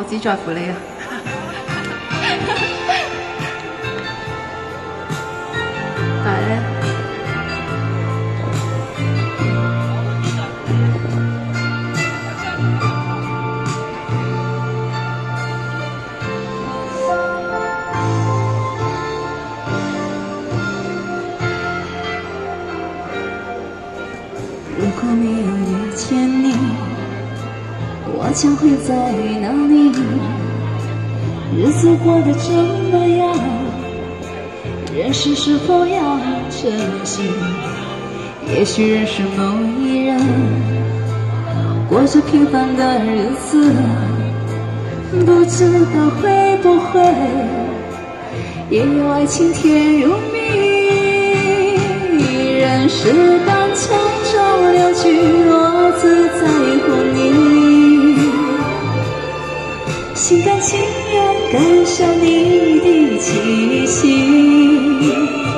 只在乎你啊！但係咧， 如果没有遇见你，我将会在哪里？日子过得这么样，人生是否要珍惜？也许认识某一人，过着平凡的日子，不知道会不会也有爱情甜如蜜。任时光匆匆流去，我只在乎你，心甘情愿感受你的气息。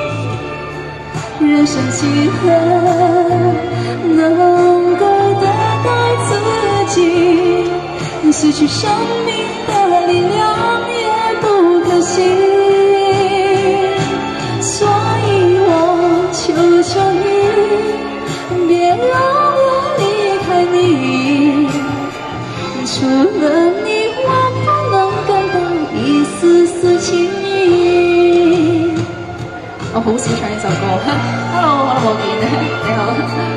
人生几何能够等待自己，失去生命的力量也不可惜。所以我求求你，别让我离开你，除了你我不能感到一丝丝情意。 我好少唱呢首歌。Hello， 好耐冇見咧，你好。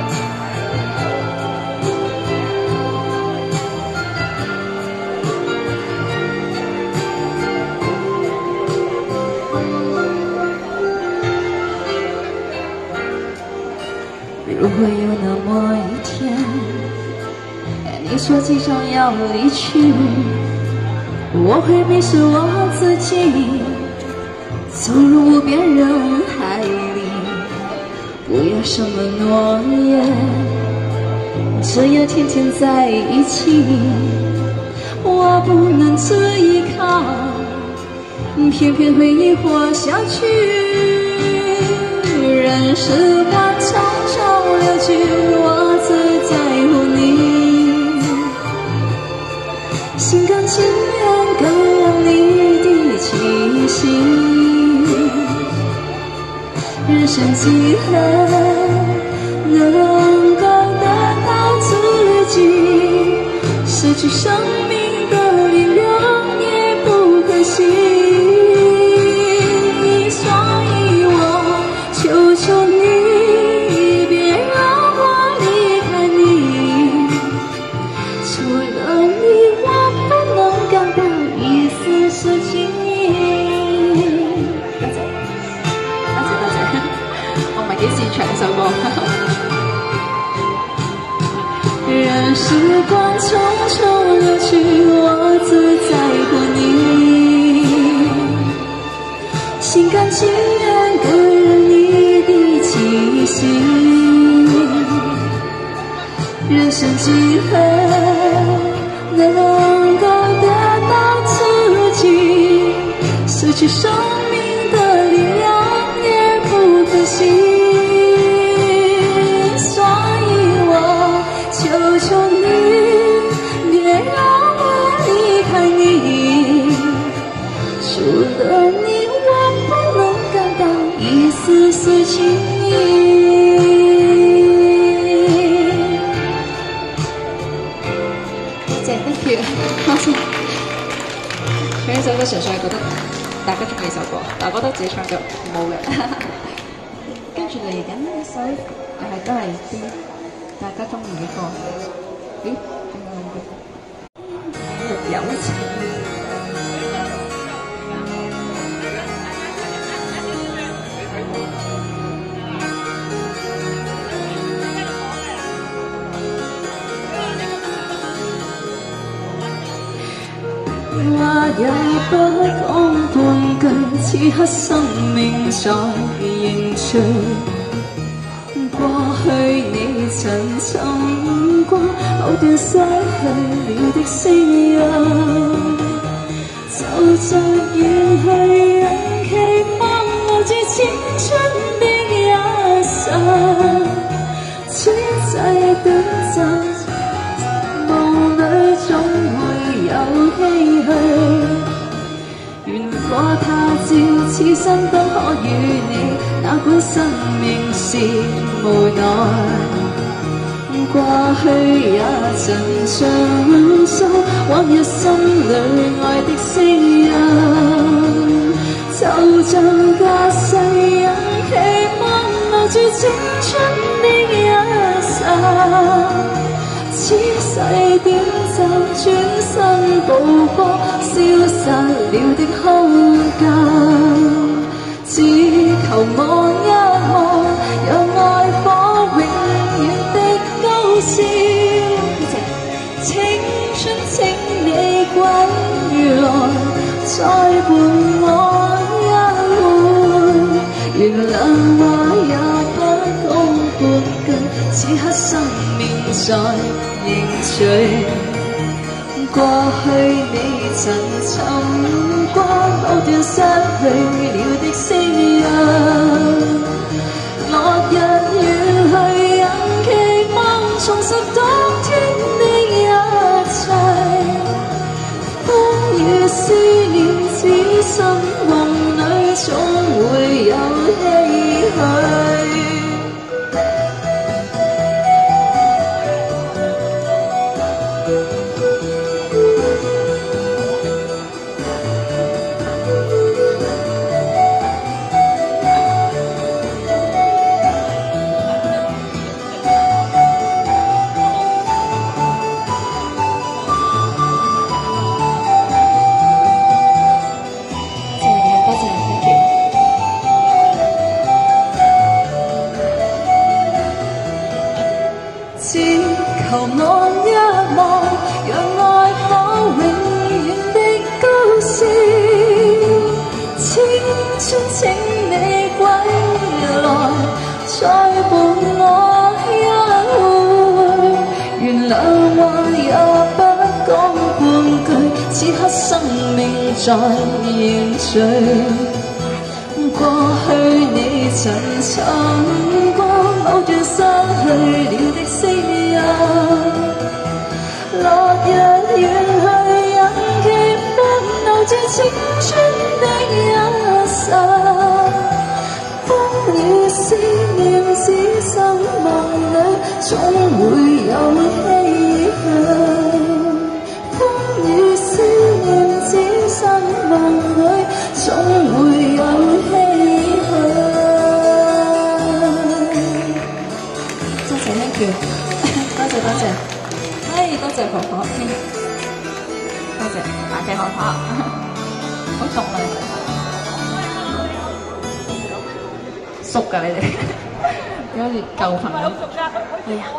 如果有那么一天，你说即将要离去，我会迷失我自己，走入无边人海里，不要什么诺言，只要天天在一起。我不能只依靠，偏偏回忆活下去。任时光匆匆流去，我只在乎你，心甘情愿感染你的气息。人生几何能够得到自己，失去生命的力量也不可惜。所以我求求你，别让我离开你，除了你我不能感到一丝丝情意。 多謝，我唔係幾擅長呢首歌。 任時光匆匆流去，我只在乎你，心甘情願感染你的氣息。人生幾何能夠得到自己，失去生命的力量也不可惜。求求你，别让我离开你，除了你我不能感到一丝丝情意。 多謝 ，thank you， 多謝。唱呢首歌純粹係覺得大家中意呢首歌，但係覺得自己唱得冇嘅。 跟住嚟緊呢首又係都係啲大家中意嘅歌。咦？有錢。話也不講半句，此刻生命在凝聚。過去你曾尋過某段失去了的聲音，就像遠去人期望留住青春的一生，此際短暫，夢裏總會有唏噓。 火他朝，此生都可與你，哪管生命是無奈。過去也曾盡訴，往日心裏愛的聲音，就像隔世人期望留住青春的一剎，此世短暫轉身步過，消失了的空間，只求望一望，讓愛火永遠的高燒。青春請你歸來，再伴我一回，原諒我也不懂半句，此刻生命在凝聚。過去你曾尋過某段失去了的聲音，落日遠去仍期望重拾當天的一切，風雨思念此生夢裏總會有唏噓。只求望一望，讓愛火永遠的高燒。青春請你歸來，再伴我一回，原諒我也不講半句，此刻生命在凝聚。過去你曾尋過某段失去了的聲音，落日遠去仍期望留住青春的一剎，風雨思念此生夢裏總會有唏噓，風雨思念此生夢裏總會有唏噓。多謝多謝，多謝婆婆，多謝大隻婆婆，好凍啊！熟㗎你哋，好似舊朋友。係啊，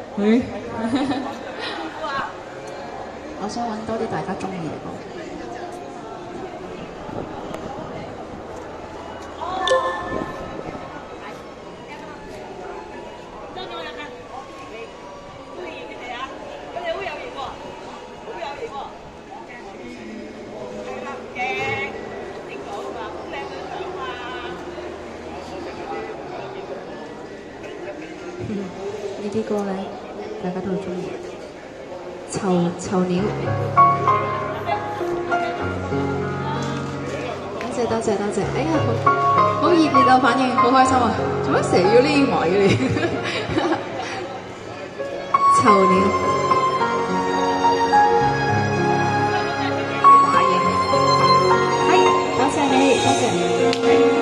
我想揾多啲大家中意嘅歌。呢啲歌咧，大家都好中意。囚鳥，多謝。哎呀，好熱烈啊！反應好開心啊！做乜成日要匿埋嘅你？囚鳥，華影，多謝你，多謝你。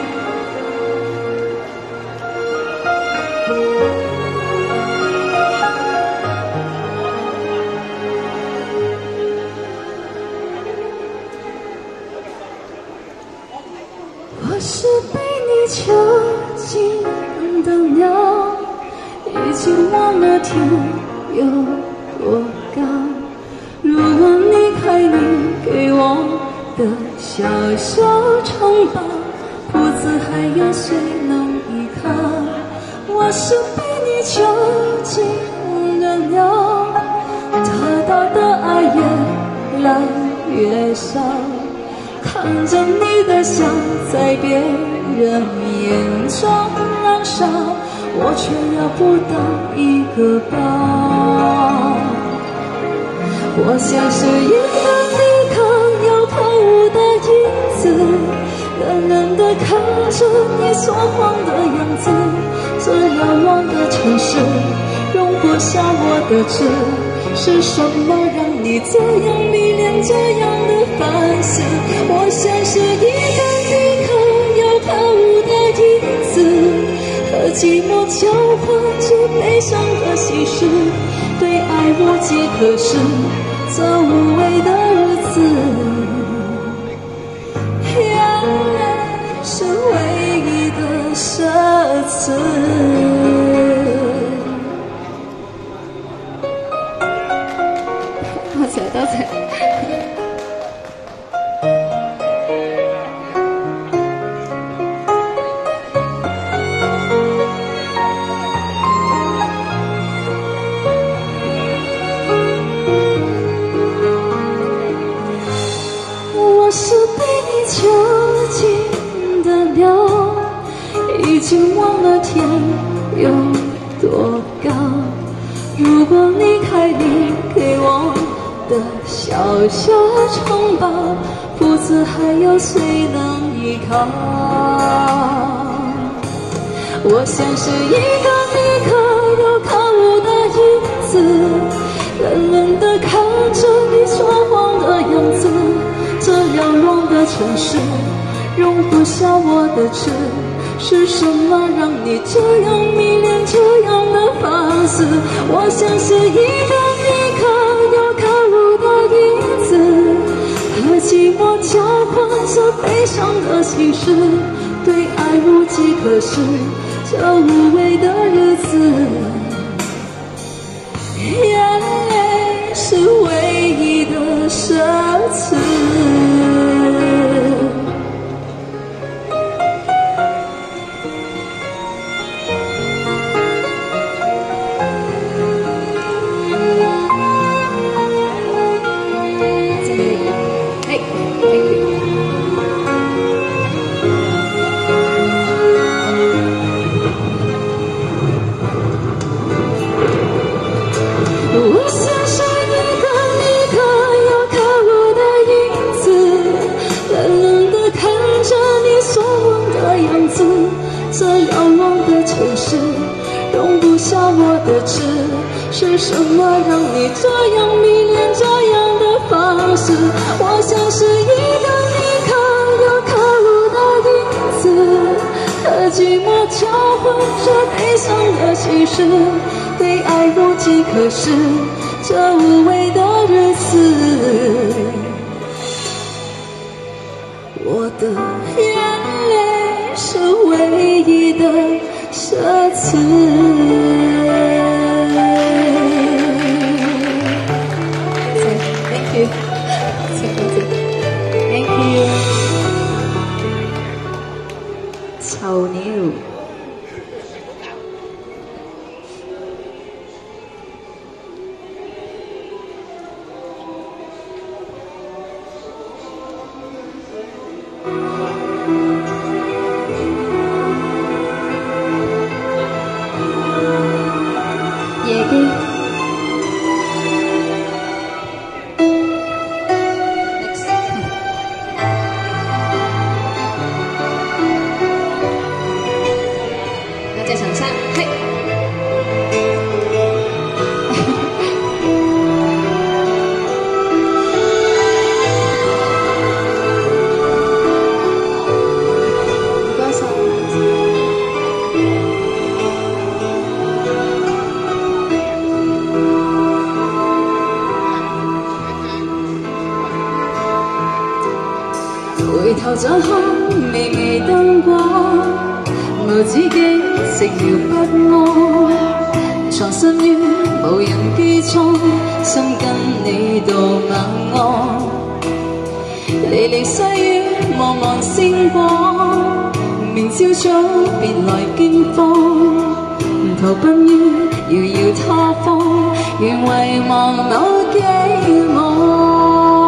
我是被你囚禁的鸟，已经忘了天有多高。如果离开你给我的小小城堡，铺子还有谁能依靠？我是被你囚禁的鸟，得到的爱越来越少。看着你的笑在别人眼中燃烧，我却要不到一个抱。我像是一个抵抗要透的影子， 着你说谎的样子，这遥望的城市容不下我的痴。是什么让你这样迷恋，这样的反思？我像是一个你可有可无的影子，和寂寞交换着悲伤的心事，对爱无计可施，这无味的日子，眼泪是唯一的奢侈。多謝。我是被你囚禁的鸟，已經忘了天有多高。如果離開你給我的小小城堡，不知還有誰能依靠。我像是一個你可有可無的影子，冷冷地看着你說謊的樣子，這遙望的城市容不下我的痴。是什麼讓你這樣迷戀，這樣的放肆？我像是一個你可有可無的影子，和寂寞交換着悲傷的心事，對愛無計可施，這無味的日子，眼淚是唯一的奢侈。這遙望的城市容不下我的痴，是什麼讓你這樣迷戀，這樣的方式？我像是一個你可有可無的影子，和寂寞交換着悲傷的心事，對愛無計可施，這無味的日子，我的眼淚是唯一的奢侈。Thank you. Thank you. 臭鳥。夜機。多謝陳生，係。唔該晒。回頭再看微微燈光，無止境寂寥不安，藏身於無人機艙，心跟你到晚安。離離細雨茫茫星光，明朝早便來驚慌，逃奔於遙遙他方，願遺忘某寄望。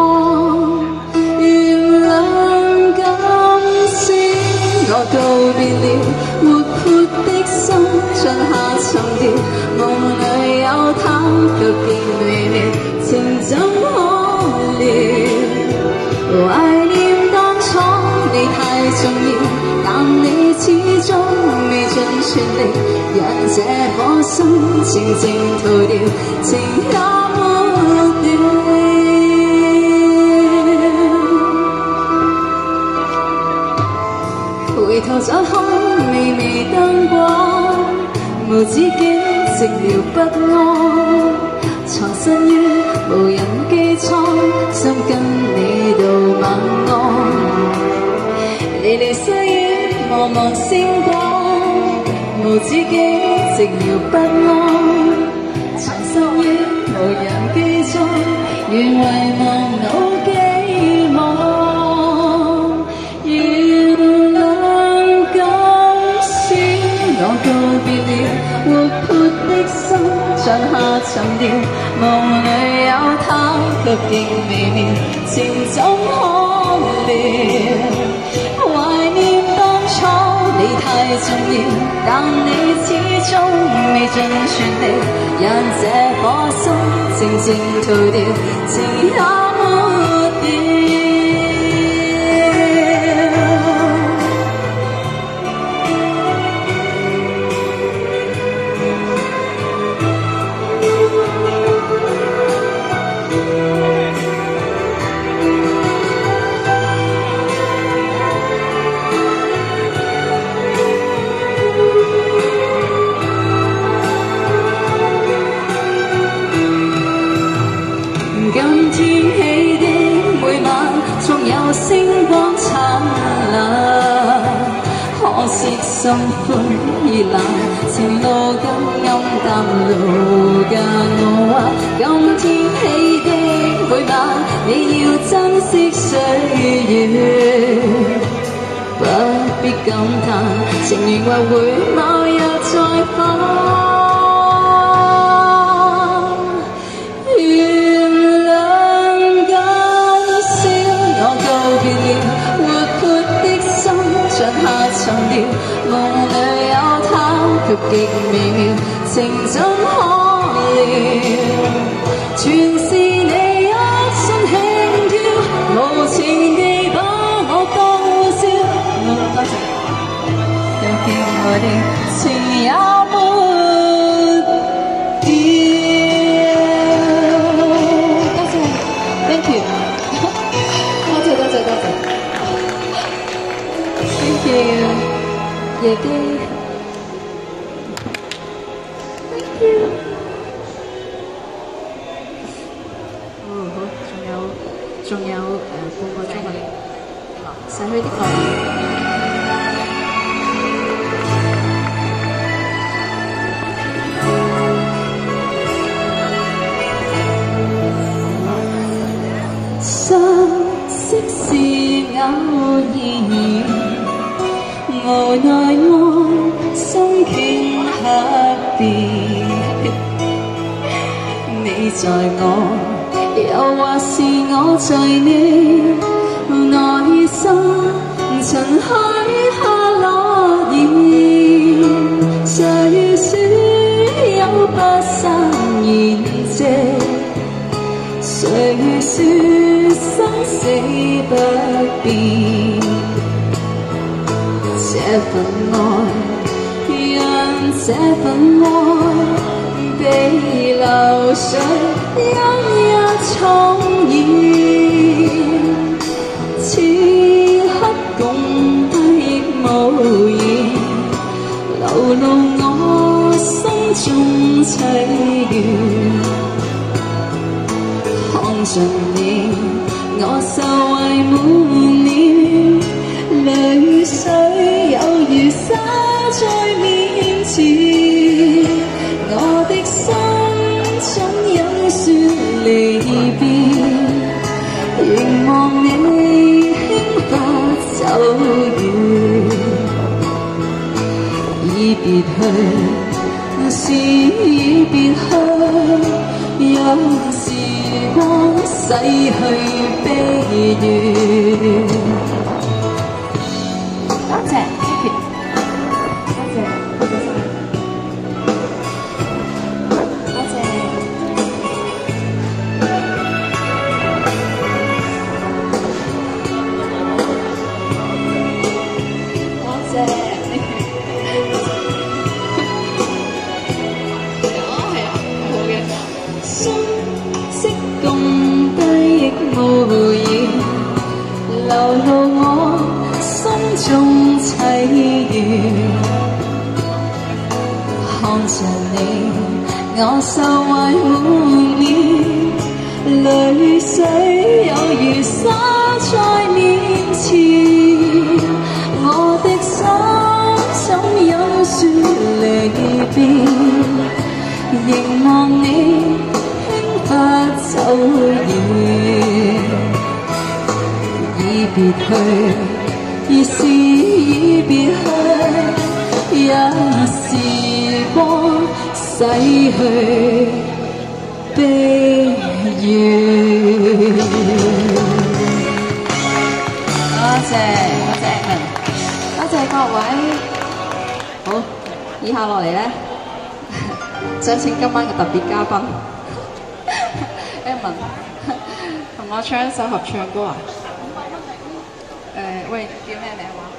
我告別了活潑的心，進下沉澱，夢裏有他，卻見未了，情怎可料？懷念當初你太重要，但靜靜逃掉，情也沒了。回頭再看微微燈光，無止境寂寥不安，藏身於無人機艙，心跟你到晚安。離離細雨茫茫星光，無止境寂寥不安，藏身於無人機艙，願遺忘老寄望。原諒今宵我告別了活潑的心，像下沉掉，夢裏有他卻極微妙，情怎可料？懷念當初你太重要，但你始終未盡全力，讓這顆心靜靜逃掉，情也沒掉。今天起的每晚，總有星光燦爛。可惜心灰意冷，前路更暗淡，路間我話，今天起的每晚，你要珍惜歲月，不必感嘆，情緣或會某日再返。沉掉，夢裏有他卻極微妙，情怎可料？全是你一身輕佻，無情地把我當玩笑。多謝，又見我的情也沒掉。多謝 ，thank you， 多謝。Thank you， 夜機 ，Thank you。好，仲有半個鐘啊！逝去的愛。相識是偶然。無奈我心境刻變，你在我，又或是我在你內心，塵海下落葉，誰說有不散筵席？誰說生死不變？這份愛，讓這份愛被流水一一重現，此刻共對無言，流露我心中凄怨，看盡你，我受惠滿了。淚水有如灑在面前，我的心怎忍說離別，凝望你輕忽走遠，已別去，是已別去，讓時光洗去悲怨。多謝 ，thank you， 多謝，多謝晒，多謝，多謝， 看着你，我受惠滿面，淚水有如灑在面前，我的心怎忍說離別，凝望你輕不走遠，已別去，已是已別去，也時光逝去悲怨。多謝多謝各位。好，以下落嚟咧，想請今晚嘅特別嘉賓 Evan 同我唱一首合唱歌啊！喂，叫咩名話？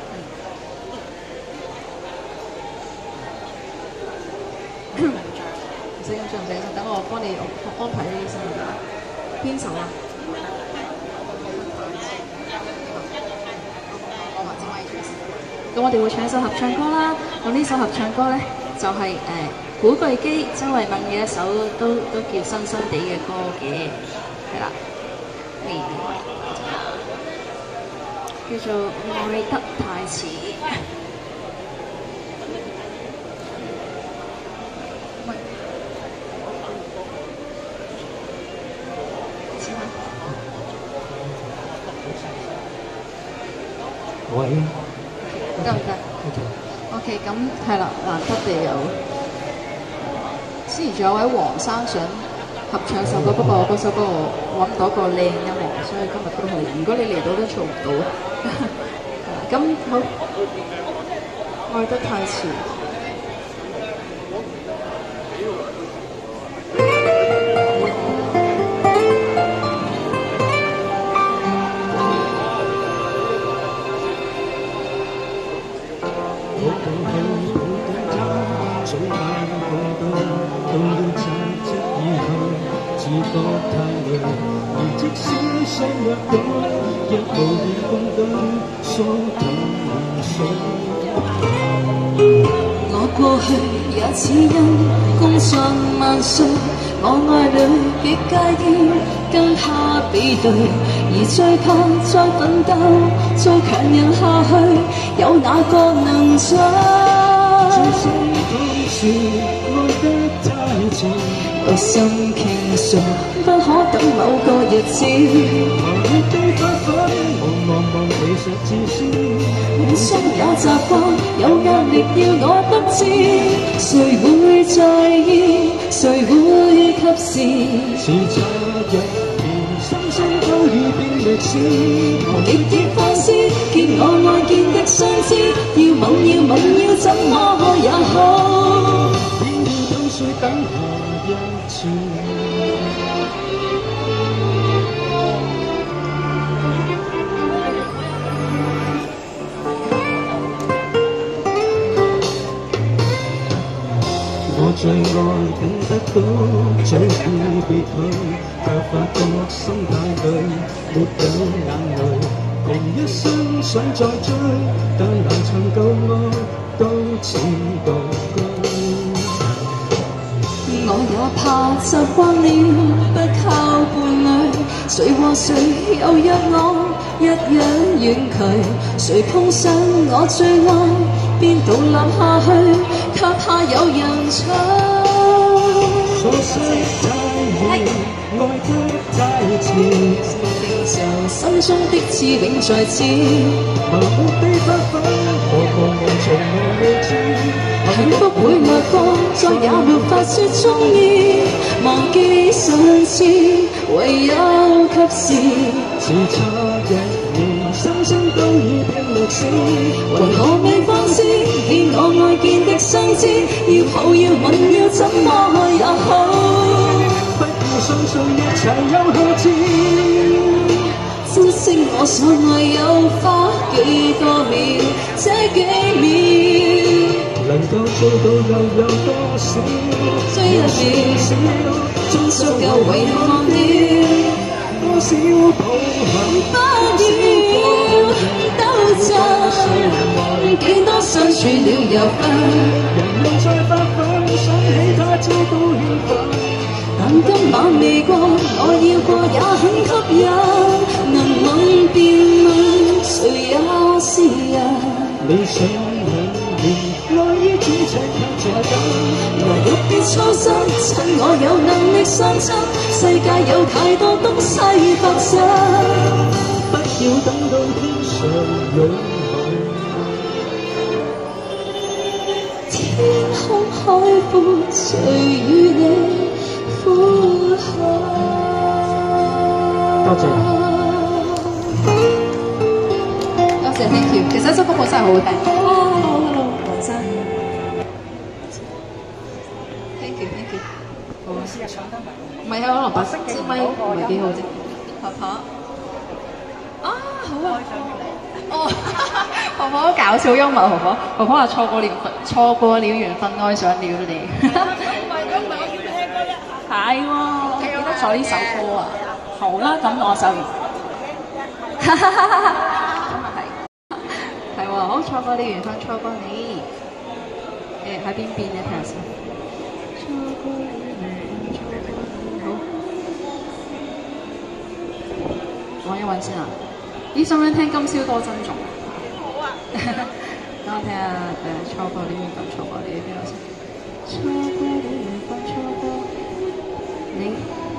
唔使緊張，唔使緊張，等我幫你安排呢啲先啦。邊首啊？咁我哋會唱一首合唱歌啦。咁呢首合唱歌咧，就係古巨基、周慧敏嘅一首都叫新新地嘅歌嘅，係啦。叫做愛得太遲。 喂， 得唔得 ？OK， 咁係啦，難得地有。之前仲有位黃生想合唱首歌，不過嗰首歌我揾到個靚音樂，所以今日都可以。如果你嚟到都做唔到。咁好，愛得太遲。我過去也只因工作萬歲，我愛侶極介意，更怕比對，而最怕再奮鬥，再強忍下去，有哪個能追？內心傾訴，不可等某個日子。本身也習慣，有壓力要我得知，誰會在意，誰會及時？是昨日，連心聲都已變歷史。我極極反思，見我愛見的相知，要問要怎麼也好，偏要等誰等下一次。我最愛等得到，最會別去，卻發覺心太累，沒有眼淚，窮一生想再追，但難長久愛都似獨居。我也怕習慣了不靠伴侶，誰和誰又約我一樣遠距，誰碰上我最愛便倒立下去，卻怕有人搶。錯失太易，愛得太遲，承受心中的刺永在刺，盲目地不分，何妨望從我未知。幸福會掠過，再也沒法說中意，忘記上次，唯有及時。只差一年，心聲都已變歷史，為何未放肆？見我愛見的相知，要抱要吻要怎麼也好，不要相信一切有下次。珍惜我所愛有花幾多秒，這幾秒能夠做到又有多少？追一秒，終足夠遺憾了。多少抱憾，不要糾纏，幾多相信去了又分， 人們再發奮，想起他知道緣分。 但今晚未過，我要過也很吸引。能問便問，誰也是人。 理想兩年，愛於咫尺卻這緊。 來欲別初心，趁我有能力相親。世界有太多東西發生， 不要等到天上永恆。 天空海闊，誰與你呼喊？ 多謝。 多謝 thank you。其實首歌本身係好好聽。Hello， 黃生。thank you。好啊，試下唱得埋。唔係啊，可能白色支咪唔係幾好啫。婆婆。啊，好啊。哦，婆婆搞笑幽默，婆婆話錯過了緣分，愛上了你。 唔係我要聽嗰一下。 係喎，我記得咗呢首歌啊。好啦，咁我就咁啊係喎，好錯過了緣分，錯過你。喺邊邊咧？睇下先。錯過了緣分，錯過你。好，揾一揾先啊！咦，想唔想聽今宵多珍重？ 好啊！ 等我聽下錯過了緣分，錯過你邊度先？錯過了緣分，錯過你。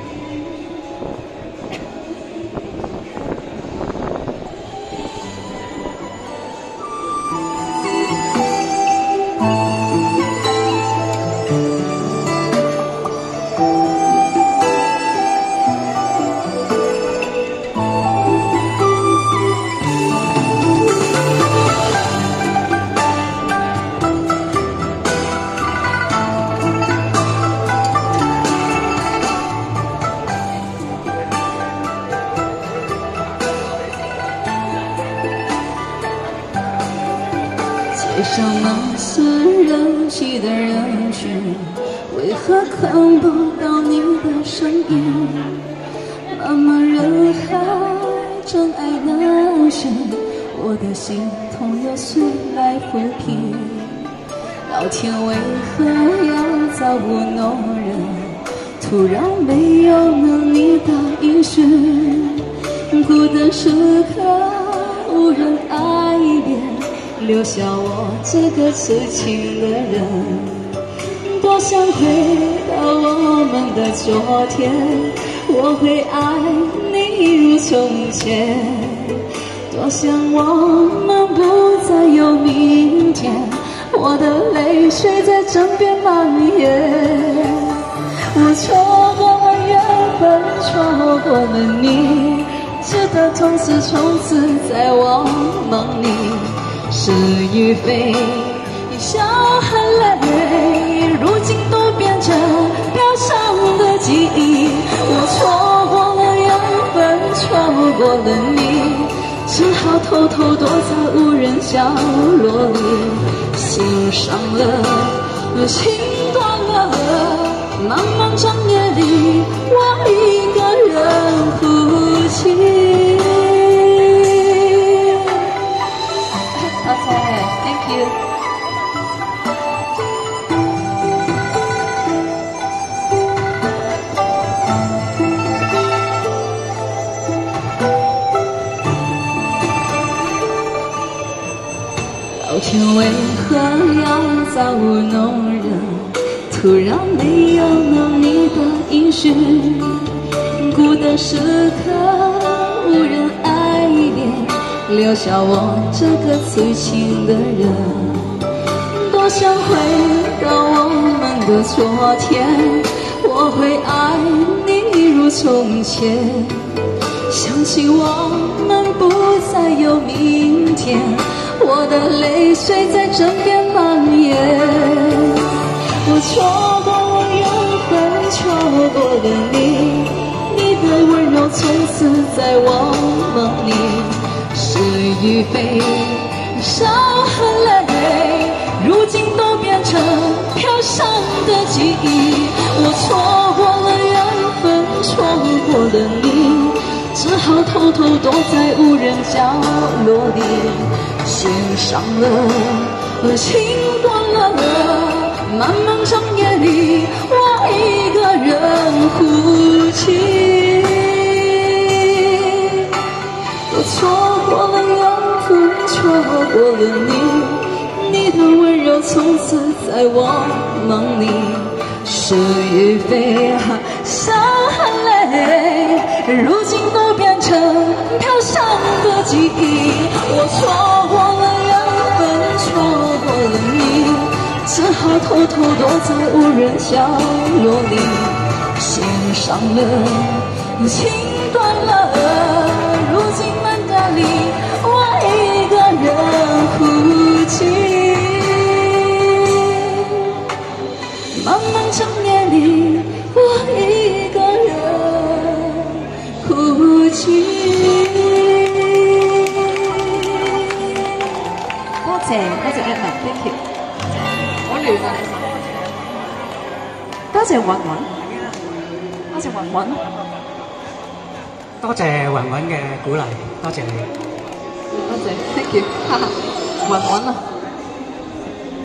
街上满是人挤的人群，为何看不到你的身影？漫漫人海，真爱难寻，我的心痛又随来抚平。老天为何要造物弄人？突然没有了你的音讯，孤单时刻无人爱恋。留下我这个痴情的人，多想回到我们的昨天，我会爱你如从前。多想我们不再有明天，我的泪水在枕边蔓延。我错过了缘分，错过了你，值得从此在我梦里。是与非，笑和泪，如今都变成飘香的记忆。我错过了缘分，错过了你，只好偷偷躲在无人角落里。心伤了，心断了，漫漫长夜里，我一个人哭泣。 Thank you。 老天为何要造物弄人？突然没有了你的音讯，孤单时刻无人爱恋。留下我这个痴情的人，多想回到我们的昨天，我会爱你如从前。想起我们不再有明天，我的泪水在枕边蔓延。我错过了缘分，错过了你，你的温柔从此在我梦里。是与非，笑和泪，如今都变成飘香的记忆。我错过了缘分，错过了你，只好偷偷躲在无人角落里。心伤了， 情断了，漫漫长夜里，我一个人哭泣。我错过了缘分，错过了你，你的温柔从此在我梦里是与非，伤和泪，如今都变成飘香的记忆。我错过了缘分，错过了你，只好偷偷躲在无人角落里，心伤了，情断了，如今满家里，我一个人哭泣。漫漫长夜里，我一个人哭泣。 多謝 Edmond，thank you。好亂啊！多謝雲雲，多謝雲雲， 多謝雲雲嘅鼓勵，多謝你。 多謝 thank you，哈哈，雲雲啊！